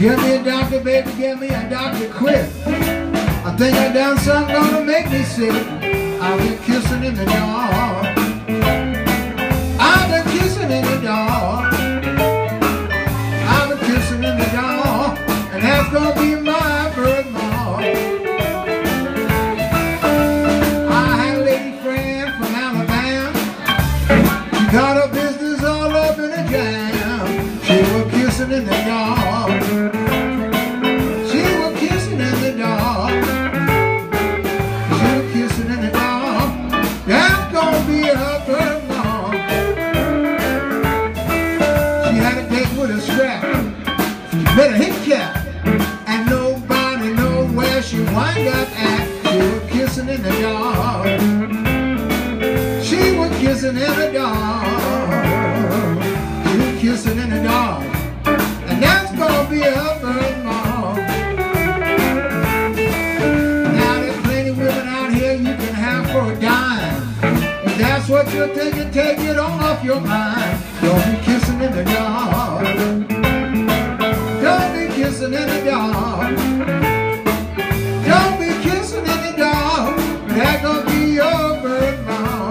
Give me a doctor, baby, give me a doctor quick. I think I done something gonna make me sick. I've been kissing in the dark. I've been kissing in the dark. I've been kissing in the dark, and that's gonna be my birthmark. I had a lady friend from Alabama. She got her business all up in a jam. She was kissing in the dark. She was kissing in the dark. She was kissing in the dark. That's gonna be her birthmark. She had a date with a strap. She better hit cap. And nobody knows where she wind up at. She was kissing in the dark. She was kissing in the dark. She was kissing in the dark. And that's gonna be her birthmark. Now there's plenty of women out here you can have for a dime. If that's what you're thinking, take it on off your mind. Don't be kissing in the dark. Don't be kissing in the dark. Don't be kissing in the dark. That's gonna be your birthmark.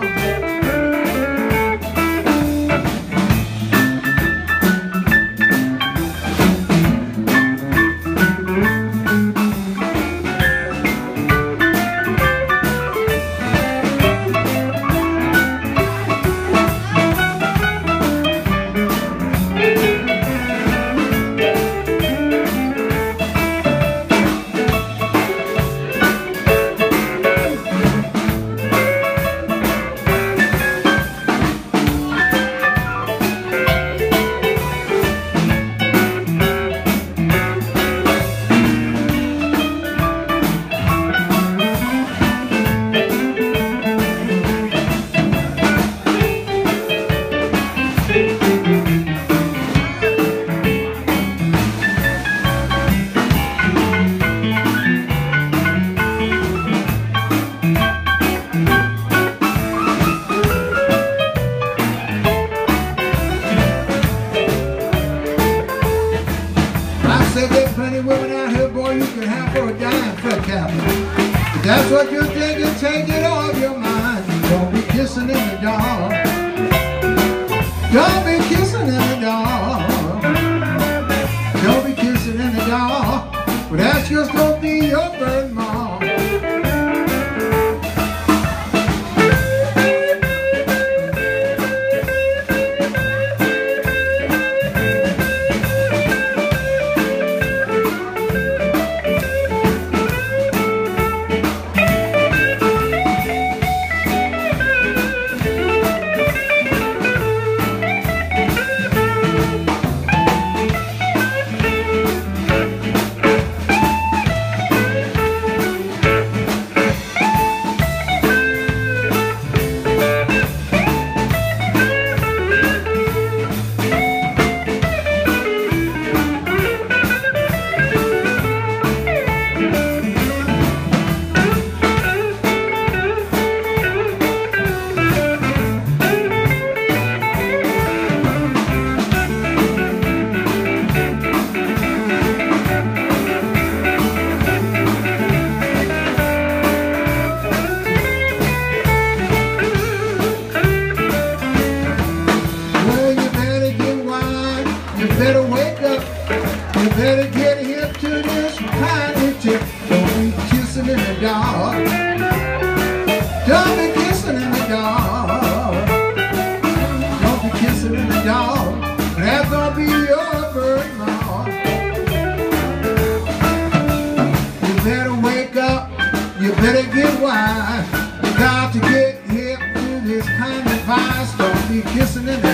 There's plenty of women out here, boy, you can have for a dime, Fred Kaplan. If that's what you're thinking, take it off your mind. Don't be kissing in the dark. Don't be kissing in the dark. Don't be kissing in the dark. But that's just gonna be your birthmark. Better wake up, you better get hip to this tiny tip. Don't be kissing in the dark. Don't be kissing in the dark. Don't be kissing in the dark. That's gonna be your birthmark. You better wake up, you better get wise. You got to get hip to this kind of vice. Don't be kissing in the